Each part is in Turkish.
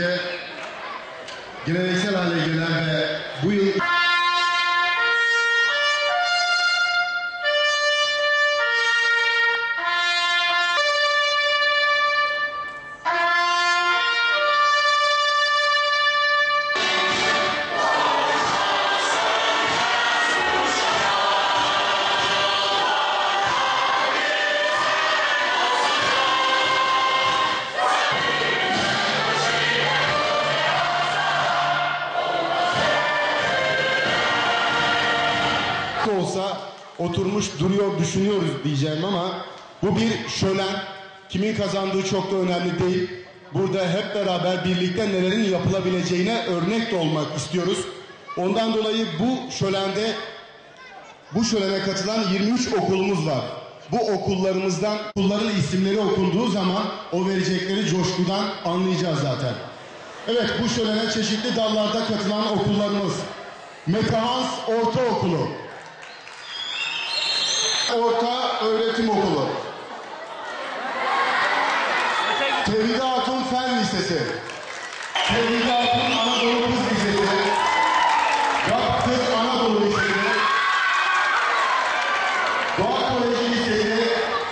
günümüzde geleneksel hale gelen ve bu yıl olsa oturmuş duruyor düşünüyoruz diyeceğim ama bu bir şölen. Kimin kazandığı çok da önemli değil. Burada hep beraber birlikte nelerin yapılabileceğine örnek de olmak istiyoruz. Ondan dolayı bu şölene katılan 23 okulumuz var. Bu okullarımızdan okulların isimleri okunduğu zaman o verecekleri coşkudan anlayacağız zaten. Evet, bu şölene çeşitli dallarda katılan okullarımız: Metahans Ortaokulu, Orta Öğretim Okulu, Tevhid Hatun Fen Lisesi, Tevhid Hatun Anadolu Kız Lisesi, Kız Anadolu Lisesi, Doğa Koleji Lisesi,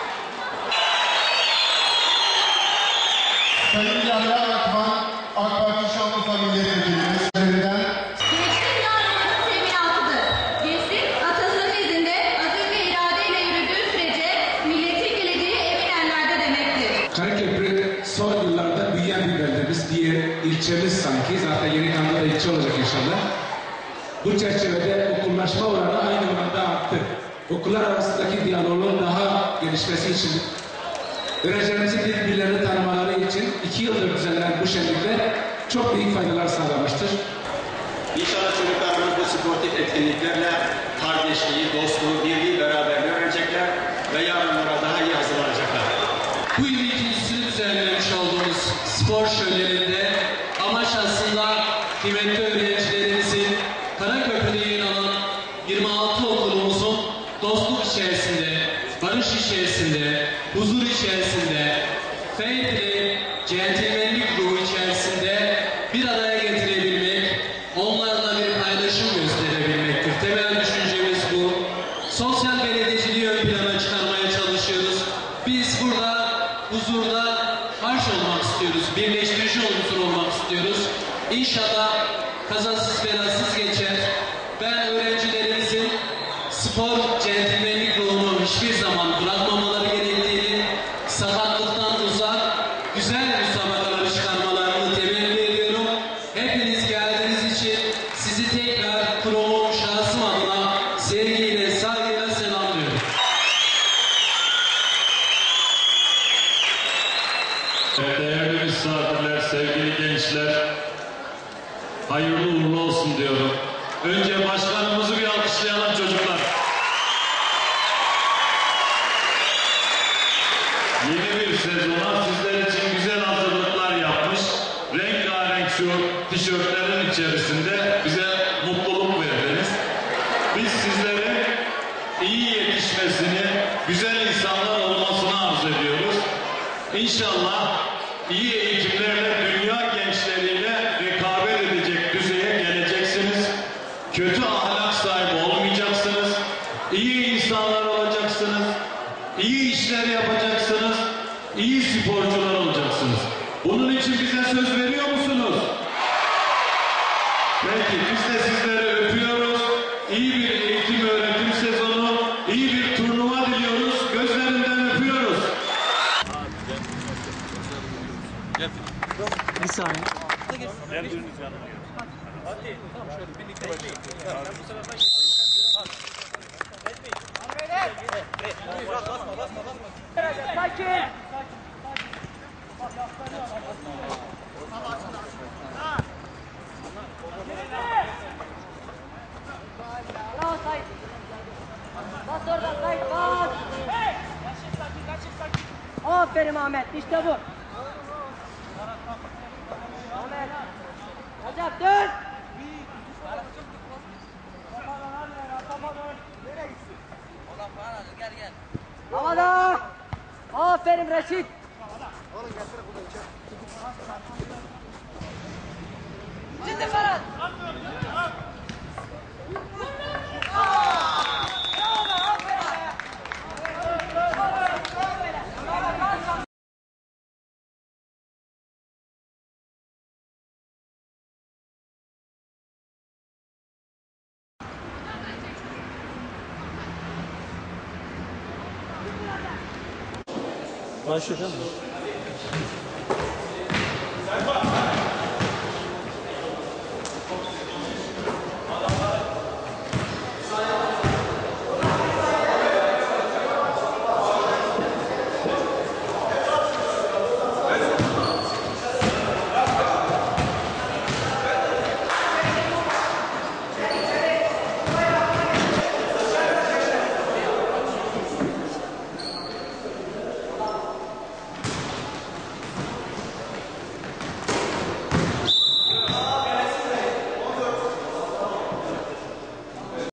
Sayın Yahya Akman, AK Parti Şanlıurfa Milletvekilimiz üzerinden Gençlik yargımızın teminatıdır. Gençlik atasözü izinde azim ve iradeyle yürüdüğü sürece milletin geleceği emin ellerde demektir. Karaköprü son yıllarda büyüyen bir beldemiz. Diğer ilçemiz sanki. Zaten Yenikan'da da ilçe olacak inşallah. Bu çerçevede okullaşma oranı aynı oranda arttı. Okullar arasındaki diyaloğun daha gelişmesi için, öğrencilerimizin birbirlerini tanımaları için 2 yıldır düzenlenen bu şenlikler çok büyük faydalar sağlamıştır. İnşallah çocuklarımız bu sportif etkinliklerle kardeşliği, dostluğu, birliği, beraberliği öğrenecekler ve yarınlara daha iyi hazırlanacaklar. Bu yıl ikincisini düzenlemiş olduğumuz spor şöleninde amaç aslında kıymetli öğrencilerimizin Karaköprü'de yer alan 26 okulumuzun dostluk içerisinde, barış içerisinde, huzur içerisinde, fair play, centilmenlik ruhu içerisinde bir araya getirebilmek, onlarla bir paylaşım gösterebilmektir. Temel düşüncemiz bu. Sosyal belediyeciliği ön plana çıkarmaya çalışıyoruz. Biz burada huzurda harç olmak istiyoruz, birleştirici unsur olmak istiyoruz. İnşallah kazasız belasız geçer. Ben öğrencilerimizin spor, centilmenlik ruhunu hiçbir zaman bırakmamaları gerektiğini, sakatlıktan uzak, güzel müsabakaları çıkarmalarını temenni ediyorum. Hepiniz geldiğiniz için sizi tekrar kurumum, şahsım adına sevgiyle, saygıyla selamlıyorum. Değerli misafirler, sevgili gençler, hayırlı uğurlu olsun diyorum. Önce başkanımızı bir alkışlayalım çocuklar. Yeni bir sezona sizler için güzel hazırlıklar yapmış. Rengarenk şu tişörtlerin içerisinde bize mutluluk verdiniz. Biz sizlerin iyi yetişmesini, güzel insanlar olmasını arzu ediyoruz. İnşallah iyi eğitimlerle dünya gençleriyle rekabet edecek düzeye geleceksiniz. Kötü ahlak sahibi olmayacaksınız. İyi insanlar olacaksınız. İyi işler yapacaksınız. İyi sporcular olacaksınız. Bunun için bize söz veriyor musunuz? Peki, biz de sizleri öpüyoruz. İyi bir eğitim öğretim sezonu, iyi bir turnuva diliyoruz. Gözlerinden öpüyoruz. Bir saniye. Gel biriniz yanıma gel. Hadi. Tamam şöyle birlikte başlayalım. Sen bu sefer baş. Basma. Sakin. Bravo Sait. Bas oradan Sait bas. Aferin Ahmet, işte bu. Ahmet. Recep dön. Havada. Aferin Reşit. Şimdi Ferhat. Başlayalım mı?